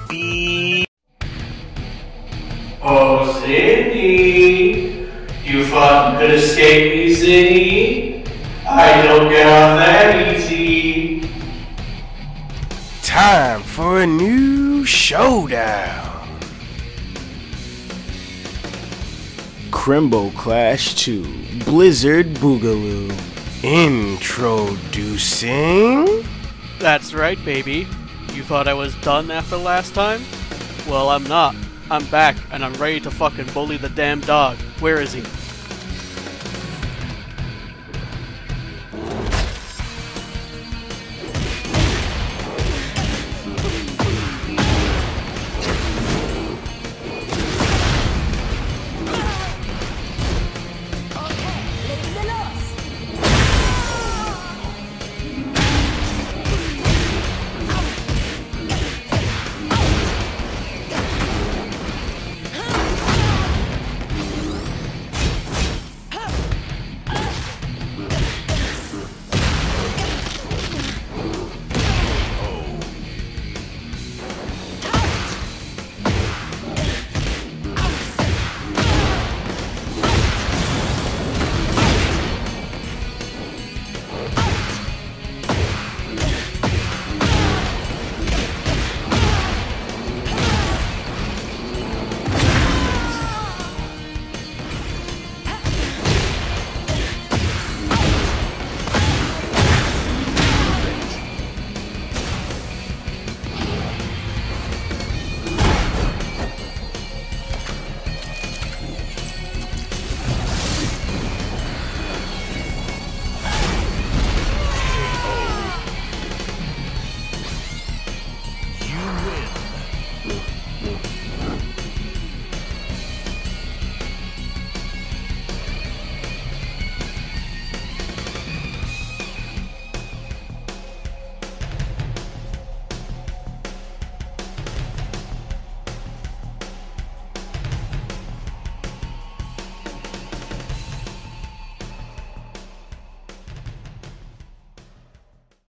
beep. Oh, Cindy, you thought you could escape me, Cindy? I don't get off that easy. Time for a new showdown. Chrimbo Clash 2 Blizzard Boogaloo. Introducing... That's right, baby. You thought I was done after last time? Well, I'm not. I'm back, and I'm ready to fucking bully the damn dog. Where is he?